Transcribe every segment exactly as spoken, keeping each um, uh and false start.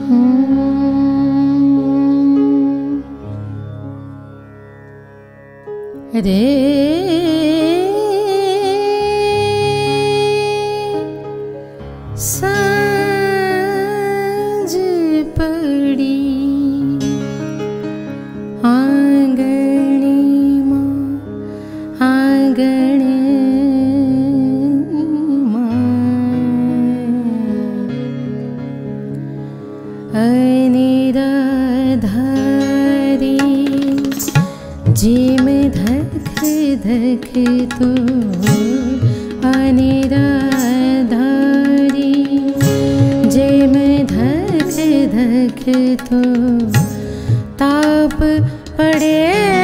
रे सांझ पड़ी आंगणी मां आंगण अनिराधारी जिम धक धक तो अनिराधारी जिम धक धक तो ताप पड़े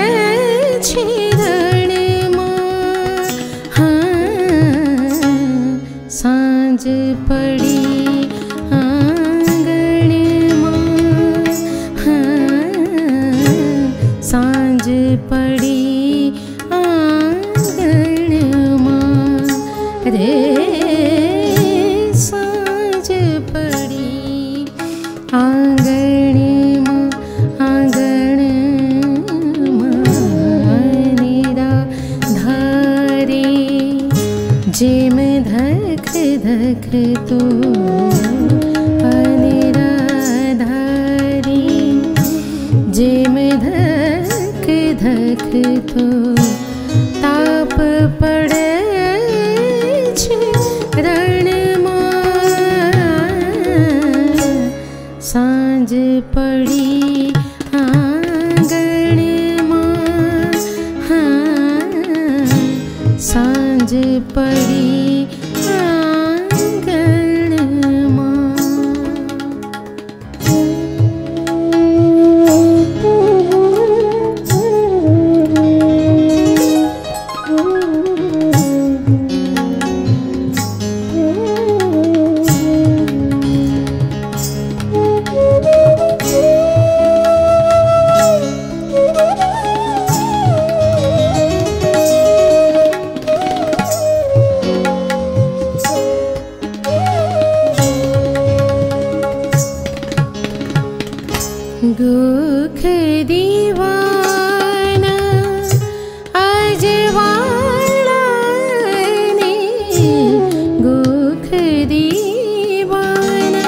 छिरण मां हाँ सांझ पड़ी सांझ पड़ी आंगण मां रे सांझ पड़ी आंगण मां आंगण मां निराधारी जिम धक धक तो अनिराधारी जिम धक धक तो ताप पड़े छिरण मां सांझ पड़ी आंगण मां हाँ सांझ पड़ी आंगण मां गुख दीवाना अजवाड़ा ने गुख दीवाना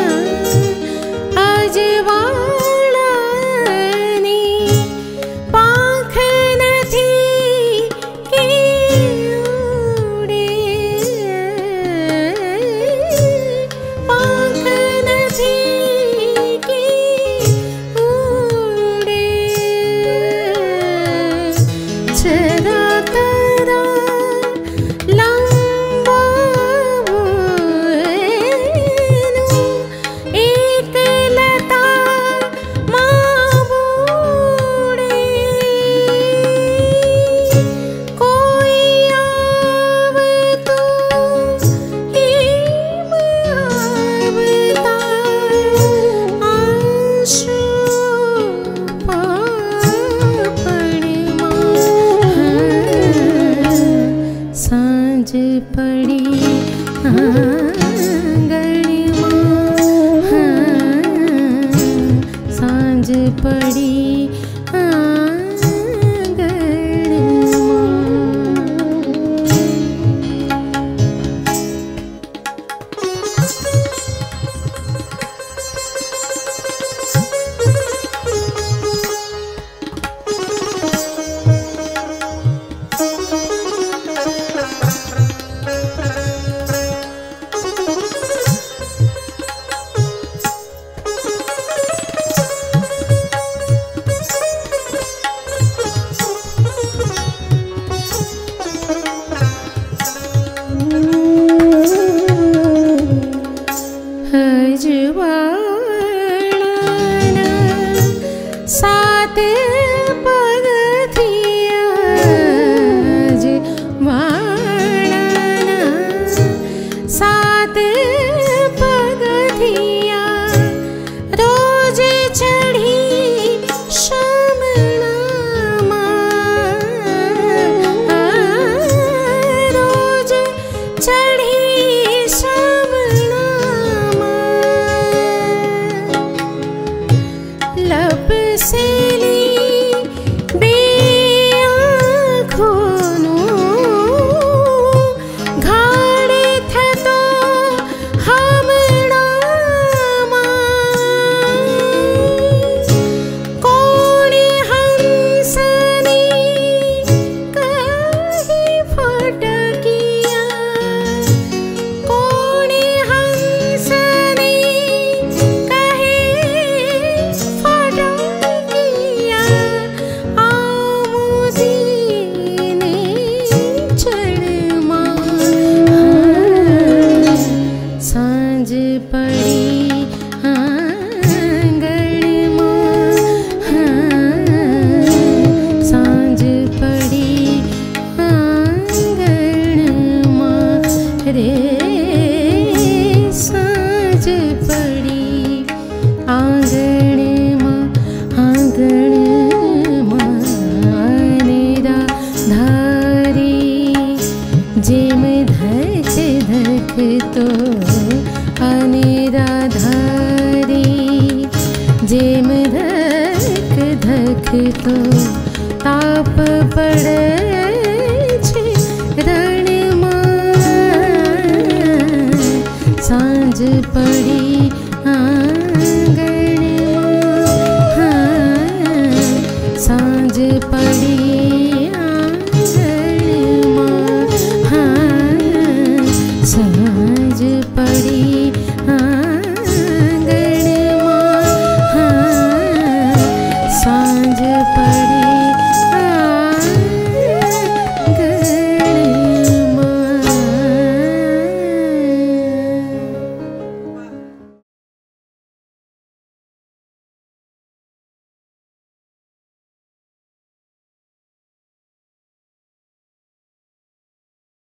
अजवाड़ा ने पाख नथी के उड़े पाख नथी सांझ पड़ी आंगण मां हाँ सांझ पड़ी आंगण अजवाड़ा सात पगथिया अजवाड़ा सात पगथिया रोज चढ़ी शामणा मां रोज चढ़ी शामणा मां तो अनिराधारी जेम धक धक तो ताप पड़े छे रणमा सांझ पड़ी